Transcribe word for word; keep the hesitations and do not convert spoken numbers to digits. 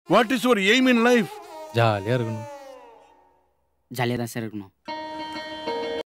What is your aim in life? ஜாலியா இருக்கணும். ஜாலியாக தான் சார் இருக்கணும்.